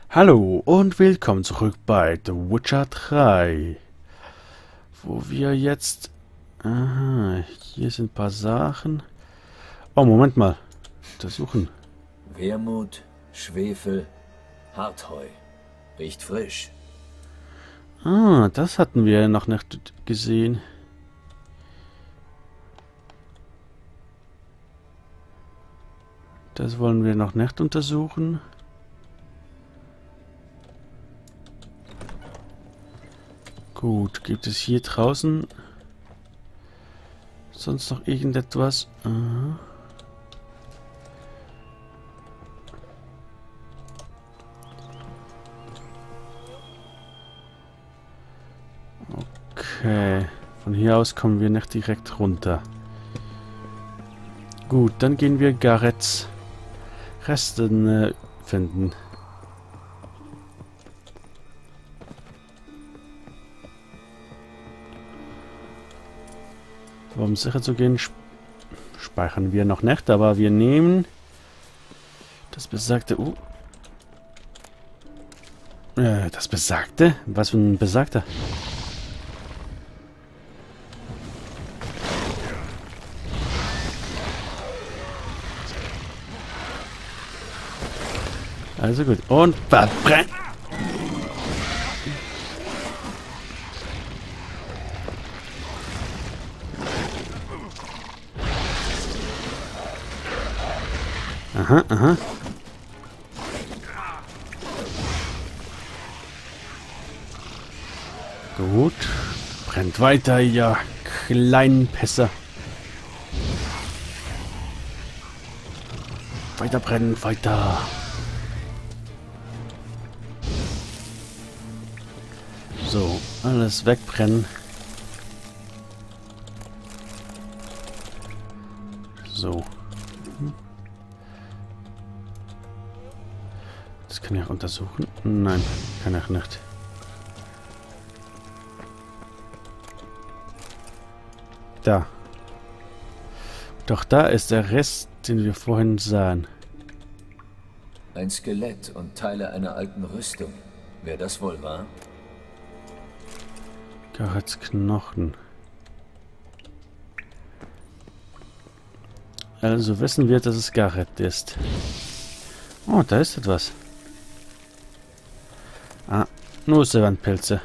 Hallo und willkommen zurück bei The Witcher 3, wo wir jetzt... Aha, hier sind ein paar Sachen. Oh, Moment mal. Untersuchen. Wermut, Schwefel, Hartheu. Riecht frisch. Ah, das hatten wir noch nicht gesehen. Das wollen wir noch nicht untersuchen. Gut, gibt es hier draußen sonst noch irgendetwas? Aha. Okay, von hier aus kommen wir nicht direkt runter. Gut, dann gehen wir Gareths Resten finden. Um sicher zu gehen, speichern wir noch nicht, aber wir nehmen das besagte... das besagte? Was für ein besagter? Also gut. Und verbrennt! Aha, aha. Gut. Brennt weiter, ihr kleinen Pässer. Weiter brennen, weiter. So, alles wegbrennen. So. Das kann ich auch untersuchen. Nein, kann ich nicht. Da. Doch da ist der Rest, den wir vorhin sahen. Ein Skelett und Teile einer alten Rüstung. Wer das wohl war? Gareths Knochen. Also wissen wir, dass es Gareth ist. Oh, da ist etwas. Ah, nur Severnpilze.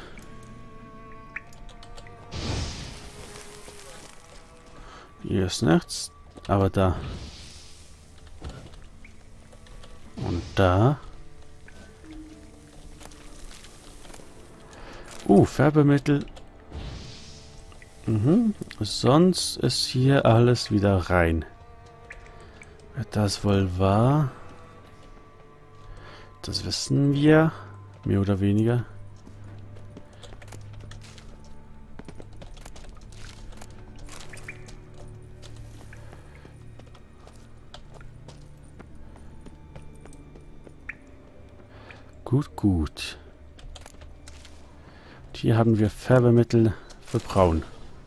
Hier ist nichts, aber da. Und da. Färbemittel. Sonst ist hier alles wieder rein. Wer das wohl war, das wissen wir. Mehr oder weniger. Gut, gut. Und hier haben wir Färbemittel für Braun.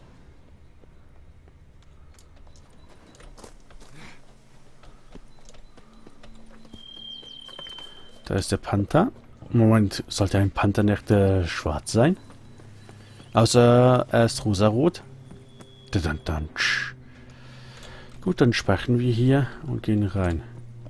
Da ist der Panther. Moment, sollte ein Panther nicht schwarz sein? Außer er ist rosarot. Gut, dann speichern wir hier und gehen rein.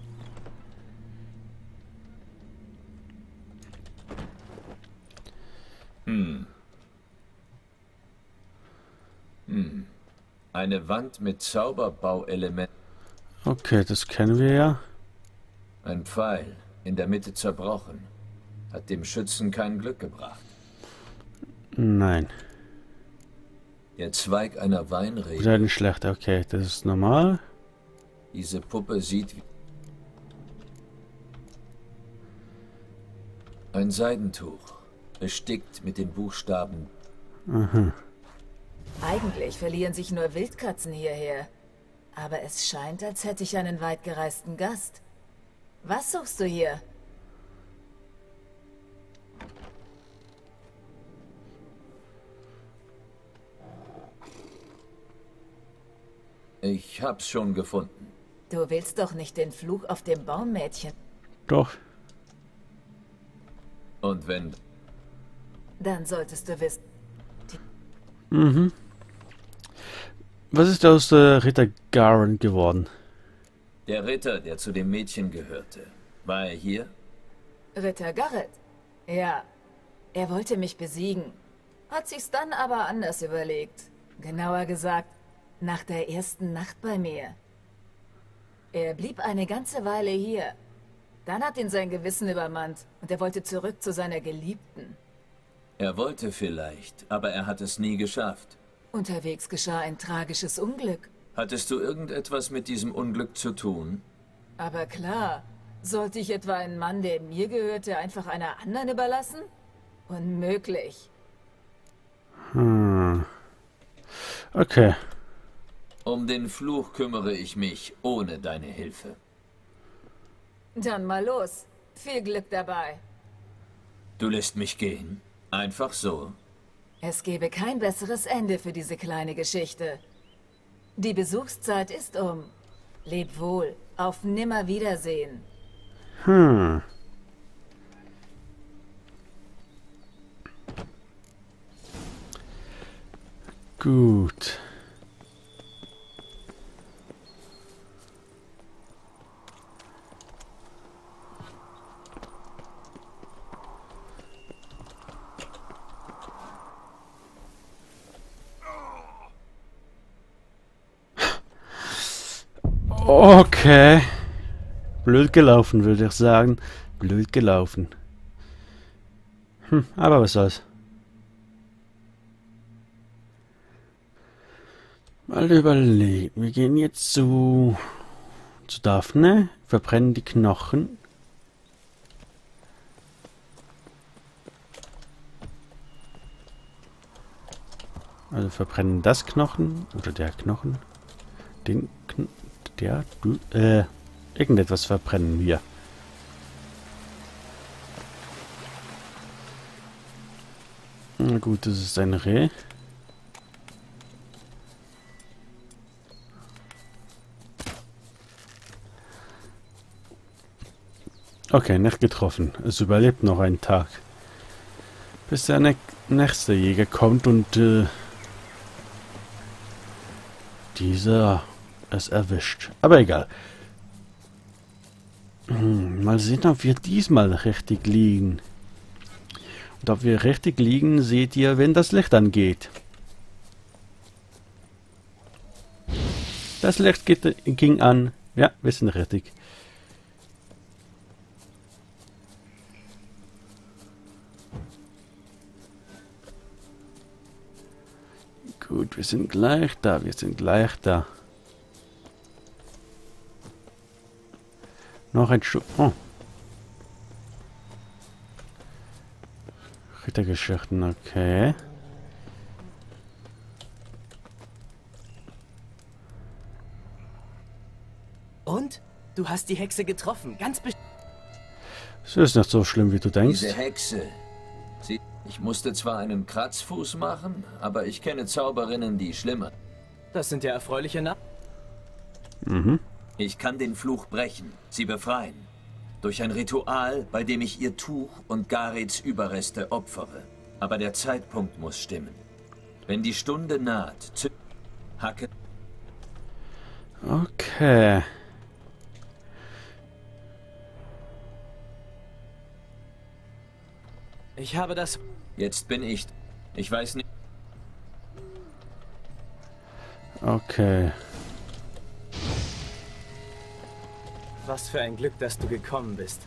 Eine Wand mit Zauberbauelementen. Okay, das kennen wir ja. Ein Pfeil, in der Mitte zerbrochen. Hat dem Schützen kein Glück gebracht. Nein. Der Zweig einer Weinrebe. Oder nicht schlecht, okay, das ist normal. Diese Puppe sieht wie ein Seidentuch, bestickt mit den Buchstaben. Aha. Eigentlich verlieren sich nur Wildkatzen hierher. Aber es scheint, als hätte ich einen weitgereisten Gast. Was suchst du hier? Ich hab's schon gefunden. Du willst doch nicht den Fluch auf dem Baum, Mädchen. Doch. Und wenn... Dann solltest du wissen. Mhm. Was ist aus Ritter Garen geworden? Der Ritter, der zu dem Mädchen gehörte, war er hier? Ritter Garrett? Ja. Er wollte mich besiegen. Hat sich's dann aber anders überlegt. Genauer gesagt, nach der ersten Nacht bei mir. Er blieb eine ganze Weile hier. Dann hat ihn sein Gewissen übermannt und er wollte zurück zu seiner Geliebten. Er wollte vielleicht, aber er hat es nie geschafft. Unterwegs geschah ein tragisches Unglück. Hattest du irgendetwas mit diesem Unglück zu tun? Aber klar, sollte ich etwa einen Mann, der mir gehörte, einfach einer anderen überlassen? Unmöglich. Okay. Um den Fluch kümmere ich mich ohne deine Hilfe. Dann mal los. Viel Glück dabei. Du lässt mich gehen? Einfach so? Es gäbe kein besseres Ende für diese kleine Geschichte. Die Besuchszeit ist um. Leb wohl. Auf Nimmerwiedersehen. Gut. Okay. Blöd gelaufen, würde ich sagen. Blöd gelaufen. Aber was soll's. Mal überlegen. Wir gehen jetzt zu Daphne. Verbrennen die Knochen. Also verbrennen das Knochen. Oder der Knochen. Den Knochen. Irgendetwas verbrennen wir. Na gut, das ist ein Reh. Okay, nicht getroffen. Es überlebt noch einen Tag. Bis der nächste Jäger kommt und dieser es erwischt. Aber egal. Mal sehen, ob wir diesmal richtig liegen. Und ob wir richtig liegen, seht ihr, wenn das Licht angeht. Das Licht ging an. Ja, wir sind richtig. Gut, wir sind gleich da. Wir sind gleich da. Noch ein Stück. Oh. Rittergeschichten, okay. Und? Du hast die Hexe getroffen, ganz bestimmt. Es ist nicht so schlimm, wie du denkst. Diese Hexe. Ich musste zwar einen Kratzfuß machen, aber ich kenne Zauberinnen, die schlimmer. Das sind ja erfreuliche Nachrichten. Mhm. Ich kann den Fluch brechen, sie befreien. Durch ein Ritual, bei dem ich ihr Tuch und Gareths Überreste opfere. Aber der Zeitpunkt muss stimmen. Wenn die Stunde naht, hacke... Okay. Ich habe das... Jetzt bin ich... Ich weiß nicht... Okay. Was für ein Glück, dass du gekommen bist.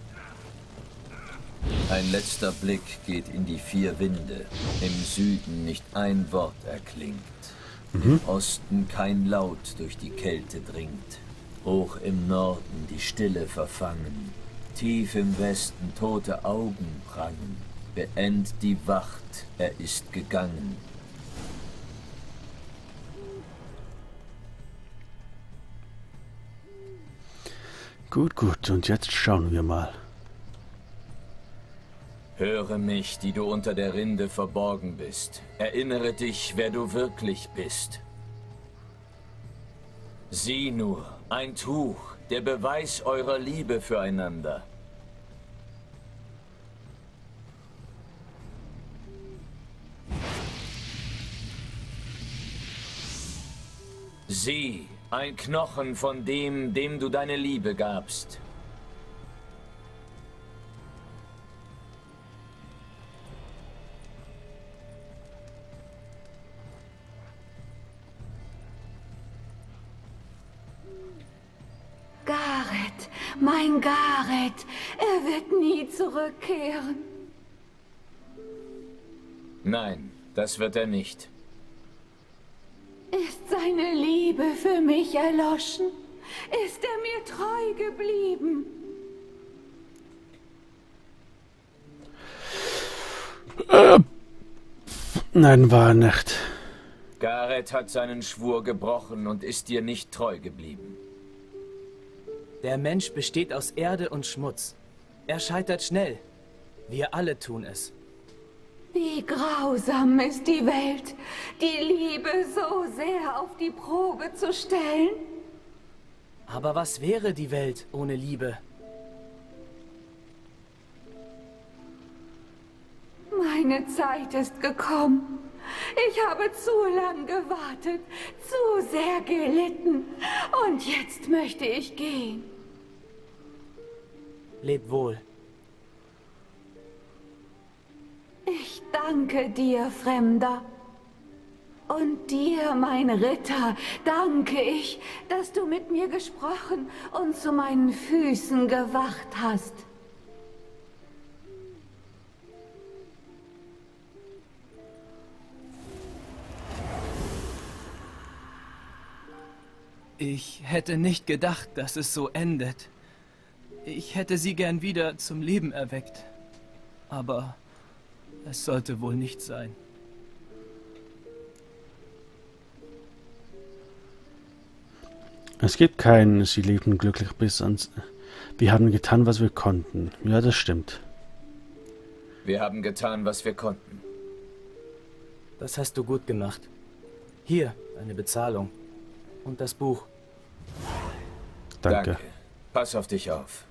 Ein letzter Blick geht in die 4 Winde. Im Süden nicht ein Wort erklingt. Im Osten kein Laut durch die Kälte dringt. Hoch im Norden die Stille verfangen. Tief im Westen tote Augen prangen. Beendet die Wacht, er ist gegangen. Gut, gut. Und jetzt schauen wir mal. Höre mich, die du unter der Rinde verborgen bist. Erinnere dich, wer du wirklich bist. Sieh nur, ein Tuch, der Beweis eurer Liebe füreinander. Sieh, ein Knochen von dem, dem du deine Liebe gabst. Gareth, mein Gareth, er wird nie zurückkehren. Nein, das wird er nicht. Ist seine Liebe für mich erloschen? Ist er mir treu geblieben? Nein, war nicht. Gareth hat seinen Schwur gebrochen und ist dir nicht treu geblieben. Der Mensch besteht aus Erde und Schmutz. Er scheitert schnell. Wir alle tun es. Wie grausam ist die Welt, die Liebe so sehr auf die Probe zu stellen. Aber was wäre die Welt ohne Liebe? Meine Zeit ist gekommen. Ich habe zu lang gewartet, zu sehr gelitten. Und jetzt möchte ich gehen. Leb wohl. Ich danke dir, Fremder. Und dir, mein Ritter, danke ich, dass du mit mir gesprochen und zu meinen Füßen gewacht hast. Ich hätte nicht gedacht, dass es so endet. Ich hätte sie gern wieder zum Leben erweckt. Aber es sollte wohl nicht sein. Es gibt keinen, sie lebten glücklich bis ans... Wir haben getan, was wir konnten. Ja, das stimmt. Wir haben getan, was wir konnten. Das hast du gut gemacht. Hier, eine Bezahlung. Und das Buch. Danke. Pass auf dich auf.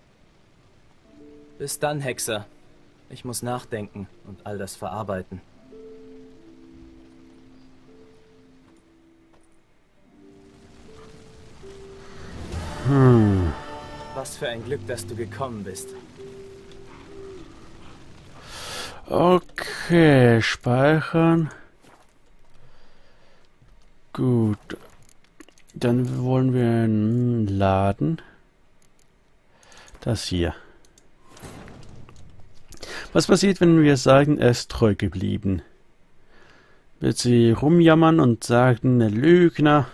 Bis dann, Hexer. Ich muss nachdenken und all das verarbeiten. Was für ein Glück, dass du gekommen bist. Okay, speichern. Gut. Dann wollen wir einen Laden. Das hier. Was passiert, wenn wir sagen, er ist treu geblieben? Wird sie rumjammern und sagen, ein Lügner?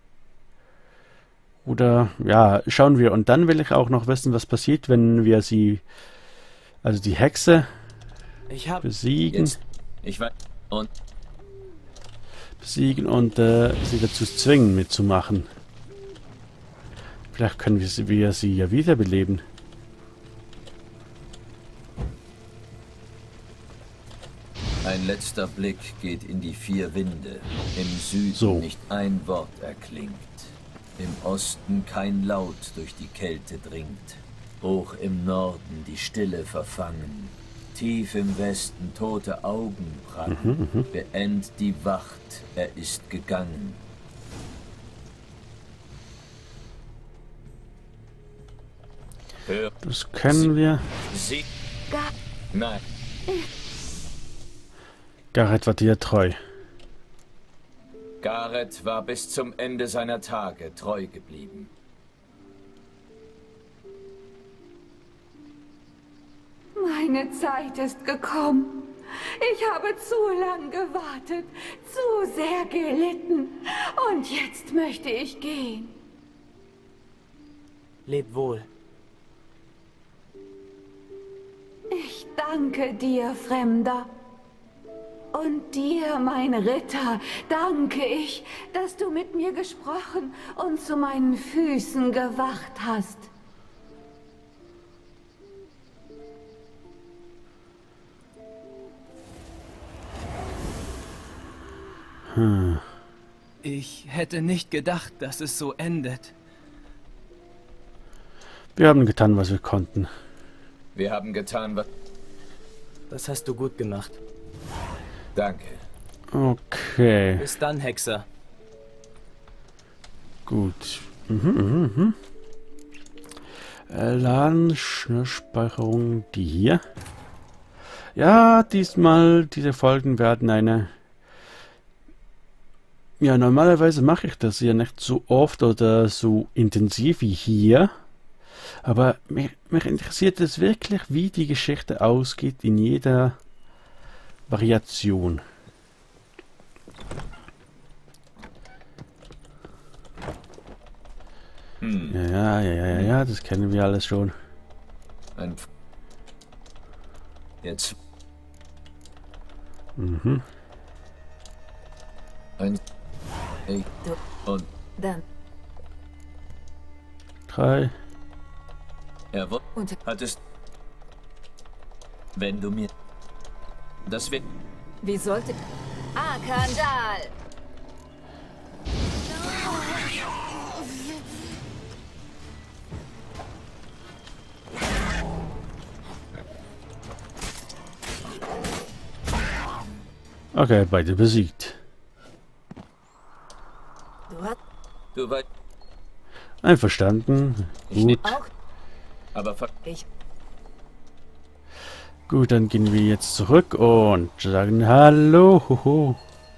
Oder, ja, schauen wir. Und dann will ich auch noch wissen, was passiert, wenn wir sie, also die Hexe, besiegen. Jetzt. Ich weiß. Und Besiegen und sie dazu zwingen, mitzumachen. Vielleicht können wir sie ja wiederbeleben. ein letzter Blick geht in die vier Winde. Im Süden So. nicht ein Wort erklingt. Im Osten kein Laut durch die Kälte dringt. Hoch im Norden die Stille verfangen. Tief im Westen tote Augen prangen. Beendet die Wacht, er ist gegangen. Hör Das können wir. sie. Nein. Gareth war dir treu. Gareth war bis zum Ende seiner Tage treu geblieben. Meine Zeit ist gekommen. Ich habe zu lang gewartet, zu sehr gelitten. Und jetzt möchte ich gehen. Leb wohl. Ich danke dir, Fremder. Und dir, mein Ritter, danke ich, dass du mit mir gesprochen und zu meinen Füßen gewacht hast. Ich hätte nicht gedacht, dass es so endet. Wir haben getan, was wir konnten. Wir haben getan, was... Das hast du gut gemacht. Danke. Okay. Bis dann, Hexer. Gut. Laden, Schnellspeicherung, die hier. Ja, diesmal, diese Folgen werden eine... Ja, normalerweise mache ich das ja nicht so oft oder so intensiv wie hier. Aber mich interessiert es wirklich, wie die Geschichte ausgeht in jeder Variation. Ja, das kennen wir alles schon. Jetzt. Und Dann. 3. Und hattest. Wenn du mir. Das wird. wie sollte... Arkandal! Okay, beide besiegt. Du weißt. Einverstanden. Gut. Auch Aber ich. Gut, dann gehen wir jetzt zurück und sagen Hallo. Hoho.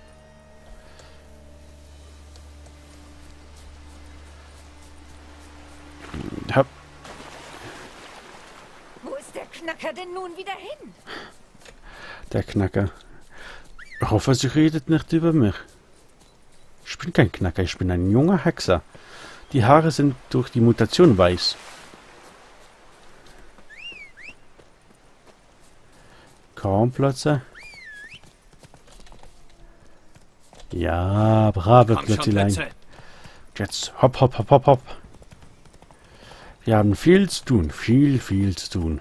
Hopp. Wo ist der Knacker denn nun wieder hin? Der Knacker. Ich hoffe, sie redet nicht über mich. Ich bin kein Knacker, ich bin ein junger Hexer. Die Haare sind durch die Mutation weiß. Kornplötze. Ja, brave Plötzlein. Jetzt hopp, hopp, hopp, hopp, hopp. Wir haben viel zu tun, viel zu tun.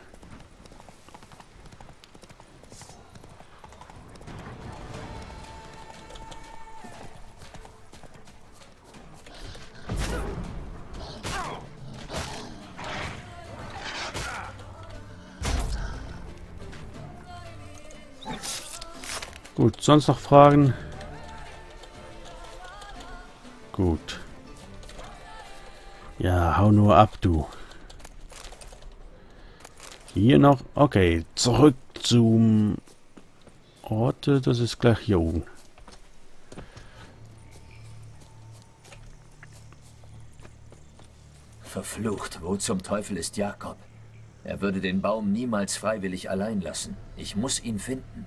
Gut, sonst noch Fragen? Gut. Ja, hau nur ab, du. Hier noch. Okay, zurück zum Ort. Das ist gleich hier oben. Verflucht, wo zum Teufel ist Jakob? Er würde den Baum niemals freiwillig allein lassen. Ich muss ihn finden.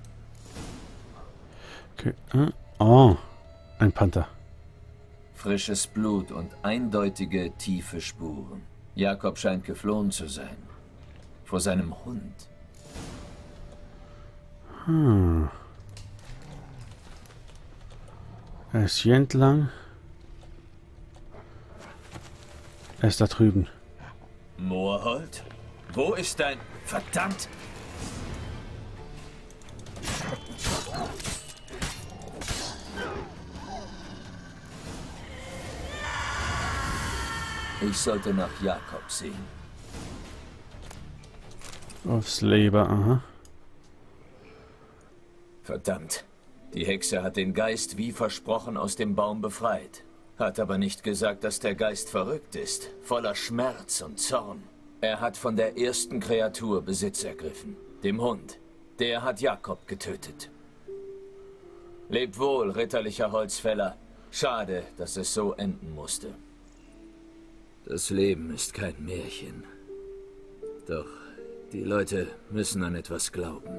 Okay. Oh, ein Panther. Frisches Blut und eindeutige, tiefe Spuren. Jakob scheint geflohen zu sein. Vor seinem Hund. Er ist hier entlang. Er ist da drüben. Moorhold? Wo ist dein... Verdammt! Ich sollte nach Jakob sehen. Aufs Leber, aha. Verdammt. Die Hexe hat den Geist wie versprochen aus dem Baum befreit. Hat aber nicht gesagt, dass der Geist verrückt ist, voller Schmerz und Zorn. Er hat von der ersten Kreatur Besitz ergriffen, dem Hund. Der hat Jakob getötet. Lebt wohl, ritterlicher Holzfäller. Schade, dass es so enden musste. Das Leben ist kein Märchen. Doch die Leute müssen an etwas glauben.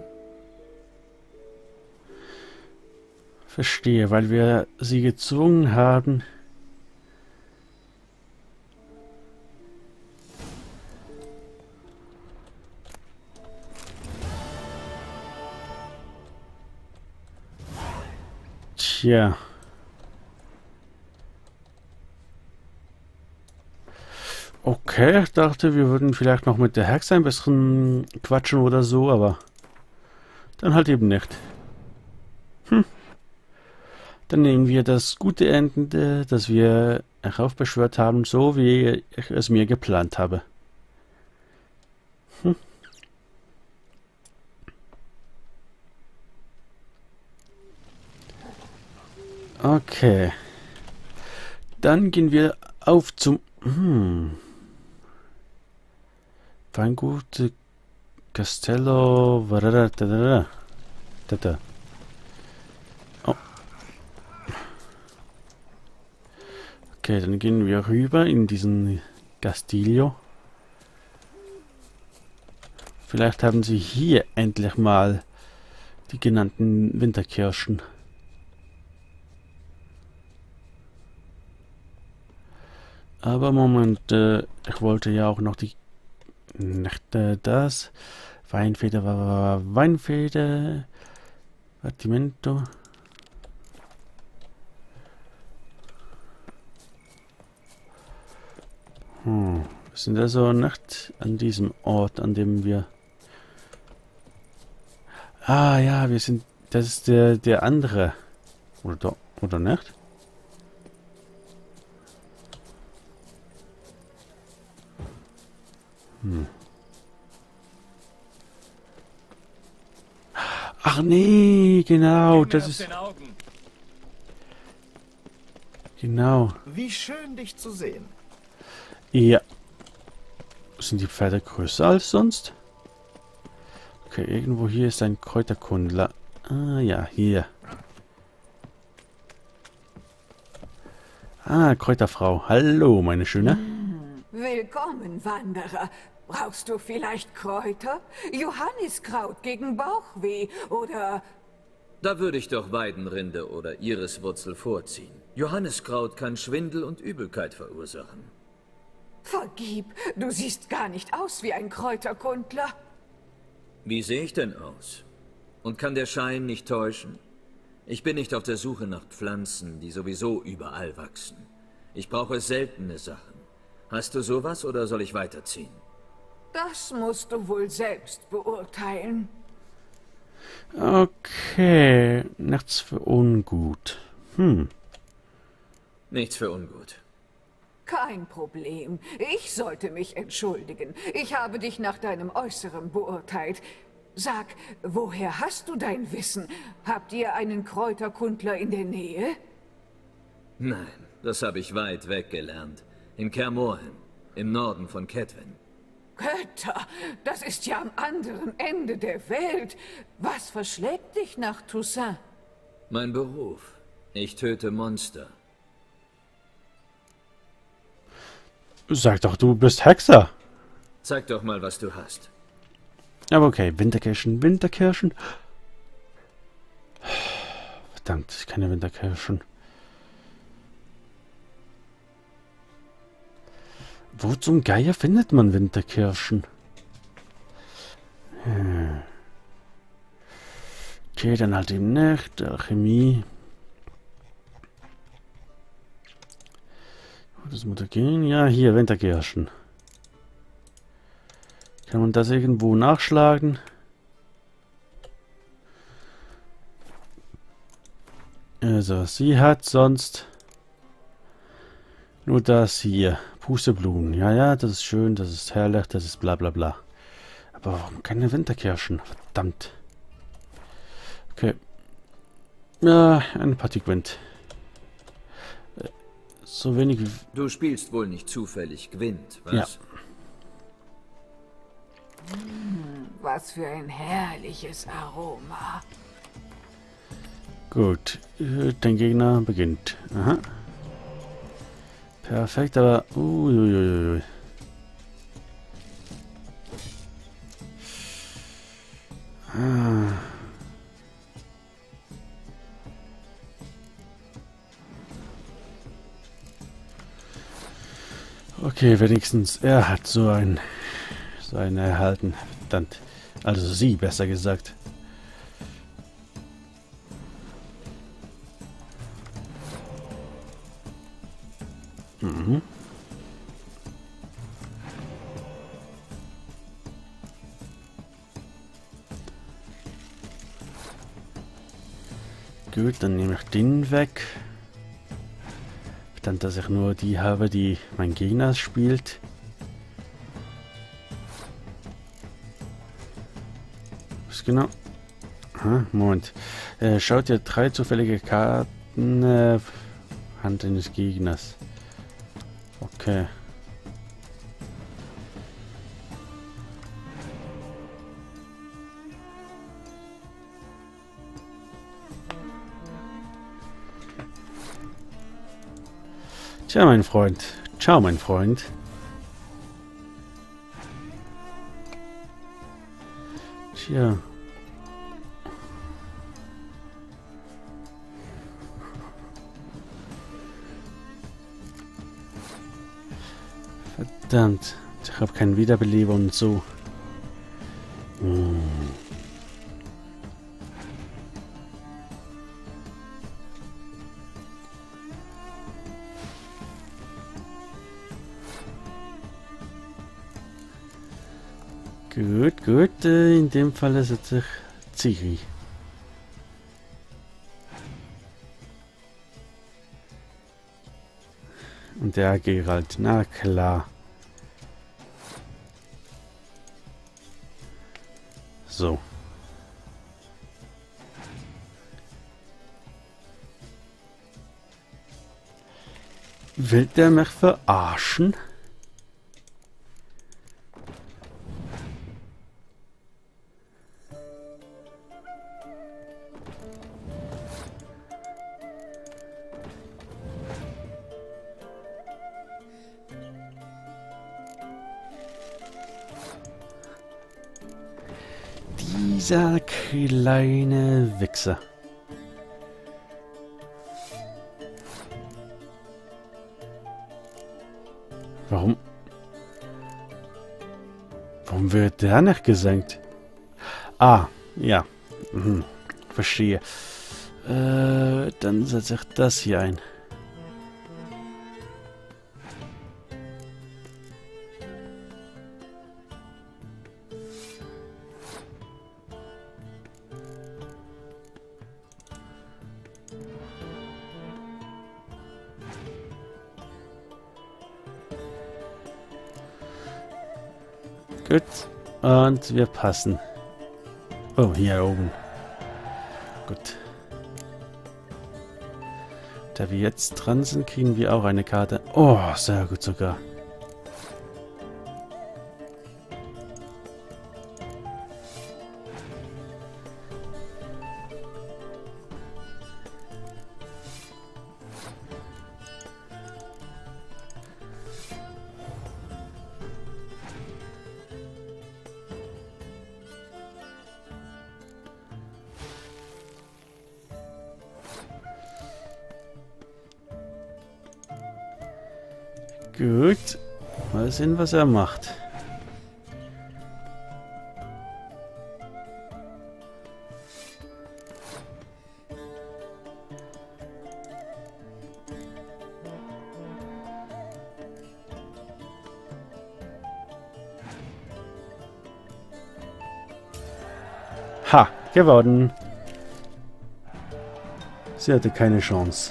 Verstehe, weil wir sie gezwungen haben. Tja. Okay, ich dachte, wir würden vielleicht noch mit der Hexe ein bisschen quatschen oder so, aber dann halt eben nicht. Dann nehmen wir das gute Ende, das wir heraufbeschwört haben, so wie ich es mir geplant habe. Okay. Dann gehen wir auf zum... Weingut Castello... Oh. Okay, dann gehen wir rüber in diesen Castillo. Vielleicht haben sie hier endlich mal die genannten Winterkirschen. Aber Moment, ich wollte ja auch noch die... das... Weinfeder war Weinfeder... Battimento... Wir sind also nicht an diesem Ort, an dem wir... Ah ja, wir sind... Das ist der andere. Oder nicht? Ach nee, genau, das ist... Genau. Wie schön, dich zu sehen. Ja. Sind die Pferde größer als sonst? Okay, irgendwo hier ist ein Kräuterkundler. Ah ja, hier. Ah, Kräuterfrau. Hallo, meine Schöne. Willkommen, Wanderer. Brauchst du vielleicht Kräuter? Johanniskraut gegen Bauchweh oder... Da würde ich doch Weidenrinde oder Iriswurzel vorziehen. Johanniskraut kann Schwindel und Übelkeit verursachen. Vergib, du siehst gar nicht aus wie ein Kräuterkundler. Wie sehe ich denn aus? Und kann der Schein nicht täuschen? Ich bin nicht auf der Suche nach Pflanzen, die sowieso überall wachsen. Ich brauche seltene Sachen. Hast du sowas oder soll ich weiterziehen? Das musst du wohl selbst beurteilen. Okay, nichts für ungut. Nichts für ungut. Kein Problem. Ich sollte mich entschuldigen. Ich habe dich nach deinem Äußeren beurteilt. Sag, woher hast du dein Wissen? Habt ihr einen Kräuterkundler in der Nähe? Nein, das habe ich weit weg gelernt. In Kaer Morhen, im Norden von Cedwen. Götter, das ist ja am anderen Ende der Welt. Was verschlägt dich nach Toussaint? Mein Beruf. Ich töte Monster. Sag doch, du bist Hexer. Zeig doch mal, was du hast. Aber okay, Winterkirschen, Winterkirschen. Verdammt, keine Winterkirschen. Wo zum Geier findet man Winterkirschen? Okay, dann halt eben nicht. Alchemie. Das muss da gehen. Ja, hier, Winterkirschen. Kann man das irgendwo nachschlagen? Also, sie hat sonst nur das hier. Pusteblumen. Ja, ja, das ist schön, das ist herrlich, das ist bla bla bla. Aber warum keine Winterkirschen? Verdammt. Okay. Ja, eine Partie Gwent. So wenig wie... Du spielst wohl nicht zufällig Gwent, was? Ja. Was für ein herrliches Aroma. Gut, dein Gegner beginnt. Aha. Perfekt, aber... Uiuiui. Ah. Okay, wenigstens er hat so einen erhalten. Verdammt. Also sie, besser gesagt. Mhm. Gut, dann nehme ich den weg. Dann, dass ich nur die habe, die mein Gegner spielt. Was genau? Aha, Moment. Schaut ihr 3 zufällige Karten Hand eines Gegners. Okay. Tja, mein Freund. Ciao, mein Freund. Tja. Verdammt. Ich habe keinen Wiederbeleber und so. Gut, gut. In dem Fall ist es Ciri. Und der Geralt, na klar. So. Will der mich verarschen? Dieser kleine Wichser. Warum wird der nicht gesenkt? Ah, ja. Verstehe. Dann setze ich das hier ein. Gut. Und wir passen. Oh, hier oben. Gut. Da wir jetzt dran sind, kriegen wir auch eine Karte. Oh, sehr gut sogar. Gut. Mal sehen, was er macht. Ha, gewonnen. Sie hatte keine Chance.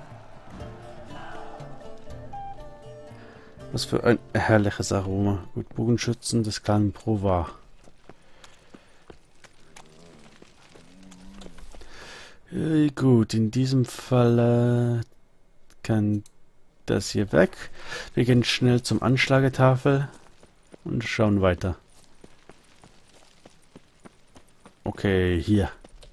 Was für ein herrliches Aroma. Gut, Bogenschützen des kleinen Provar. Gut, in diesem Fall kann das hier weg. Wir gehen schnell zum Anschlagetafel und schauen weiter. Okay, hier.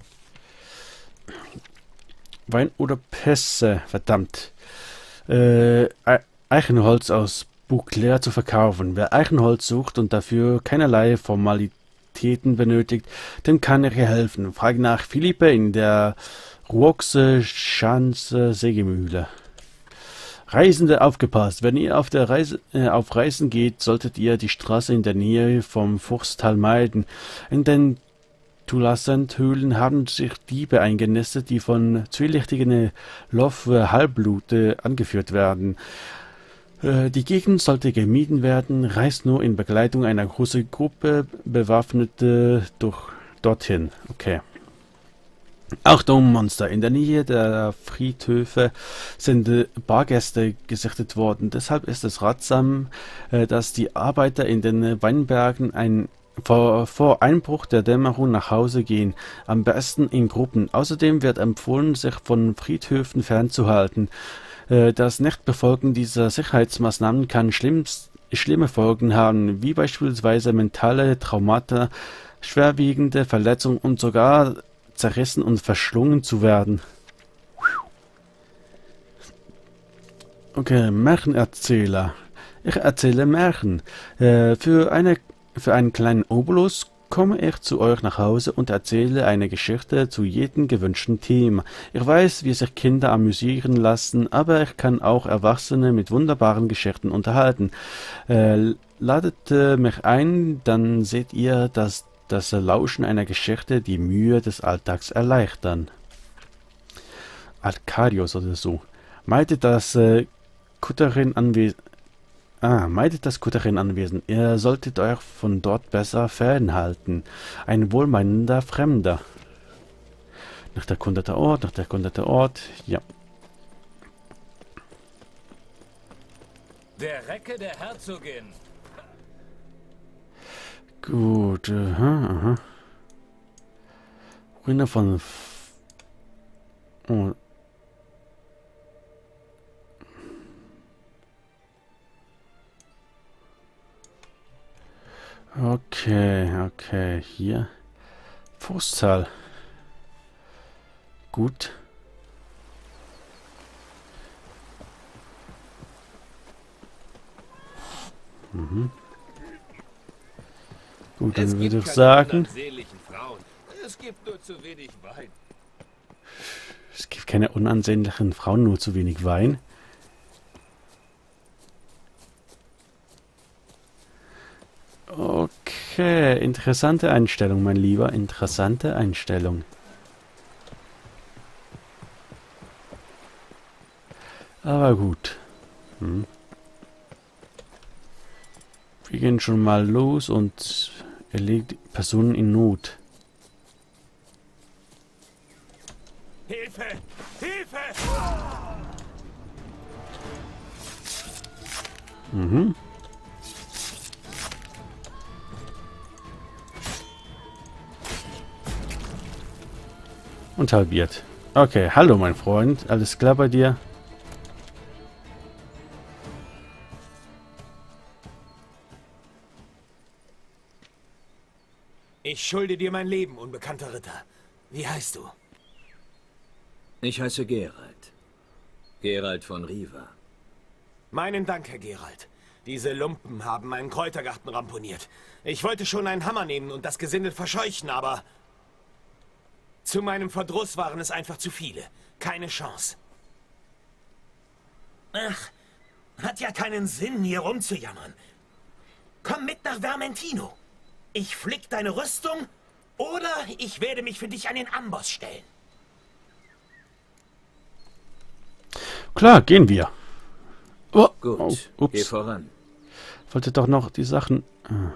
Wein oder Pässe, verdammt. Eichenholz aus Beauclair zu verkaufen. Wer Eichenholz sucht und dafür keinerlei Formalitäten benötigt, dem kann ich helfen. Frage nach Philippe in der Ruoxe Schanze Sägemühle. Reisende, aufgepasst! Wenn ihr auf Reisen geht, solltet ihr die Straße in der Nähe vom Fuchstal meiden. In den Tulasent-Höhlen haben sich Diebe eingenistet, die von zwielichtigen Halbblute angeführt werden. Die Gegend sollte gemieden werden, reist nur in Begleitung einer großen Gruppe Bewaffnete dorthin. Okay. Achtung, Monster! In der Nähe der Friedhöfe sind Bargäste gesichtet worden. Deshalb ist es ratsam, dass die Arbeiter in den Weinbergen vor Einbruch der Dämmerung nach Hause gehen, am besten in Gruppen. Außerdem wird empfohlen, sich von Friedhöfen fernzuhalten. Das Nichtbefolgen dieser Sicherheitsmaßnahmen kann schlimme Folgen haben, wie beispielsweise mentale Traumata, schwerwiegende Verletzungen und sogar zerrissen und verschlungen zu werden. Okay, Märchenerzähler. Ich erzähle Märchen. Für einen kleinen Obolus komme ich zu euch nach Hause und erzähle eine Geschichte zu jedem gewünschten Thema. Ich weiß, wie sich Kinder amüsieren lassen, aber ich kann auch Erwachsene mit wunderbaren Geschichten unterhalten. Ladet mich ein, dann seht ihr, dass das Lauschen einer Geschichte die Mühe des Alltags erleichtern. Arkadius oder so. Meidet das Kutterin anwesend. Ihr solltet euch von dort besser fernhalten. Ein wohlmeinender Fremder. Nach der erkundete Ort, ja. Der Recke der Herzogin. Gut, aha. Ruine von... Oh. Okay, hier. Fußzahl. Gut. Gut, dann würde ich sagen... Es gibt nur zu wenig Wein. Es gibt keine unansehnlichen Frauen, nur zu wenig Wein. Okay, interessante Einstellung, mein Lieber. Interessante Einstellung. Aber gut. Wir gehen schon mal los und erlegt Personen in Not. Hilfe! Hilfe! Und halbiert. Okay, hallo mein Freund. Alles klar bei dir? Ich schulde dir mein Leben, unbekannter Ritter. Wie heißt du? Ich heiße Geralt. Geralt von Riva. Meinen Dank, Herr Geralt. Diese Lumpen haben meinen Kräutergarten ramponiert. Ich wollte schon einen Hammer nehmen und das Gesindel verscheuchen, aber... Zu meinem Verdruss waren es einfach zu viele. Keine Chance. Ach, hat ja keinen Sinn, hier rumzujammern. Komm mit nach Vermentino. Ich flick deine Rüstung oder ich werde mich für dich an den Amboss stellen. Klar, gehen wir. Oh, Gut, oh, ups. geh voran. Wollte doch noch die Sachen...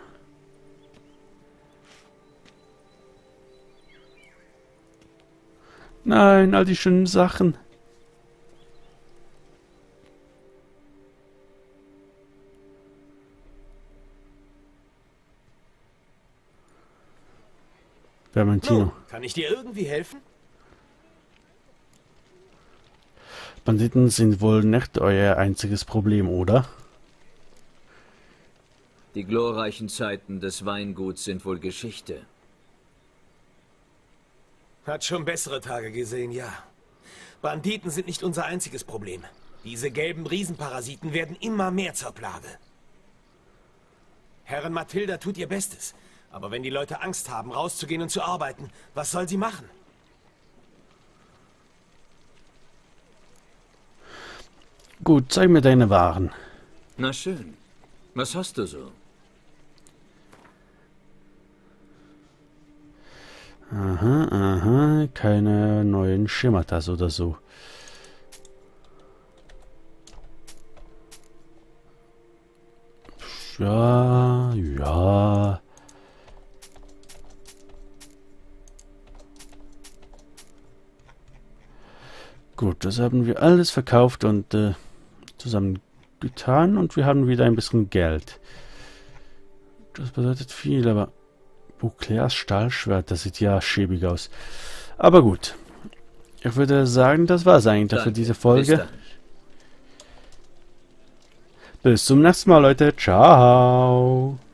Nein, all die schönen Sachen. Vermentino. Kann ich dir irgendwie helfen? Banditen sind wohl nicht euer einziges Problem, oder? Die glorreichen Zeiten des Weinguts sind wohl Geschichte. Hat schon bessere Tage gesehen, ja. Banditen sind nicht unser einziges Problem. Diese gelben Riesenparasiten werden immer mehr zur Plage. Herrin Mathilda tut ihr Bestes. Aber wenn die Leute Angst haben, rauszugehen und zu arbeiten, was soll sie machen? Gut, zeig mir deine Waren. Na schön. Was hast du so? Aha, keine neuen Schematas oder so. Ja. Gut, das haben wir alles verkauft und zusammen getan und wir haben wieder ein bisschen Geld. Das bedeutet viel, aber Bouclairs Stahlschwert, das sieht ja schäbig aus. Aber gut. Ich würde sagen, das war's eigentlich für diese Folge. Bis zum nächsten Mal, Leute. Ciao.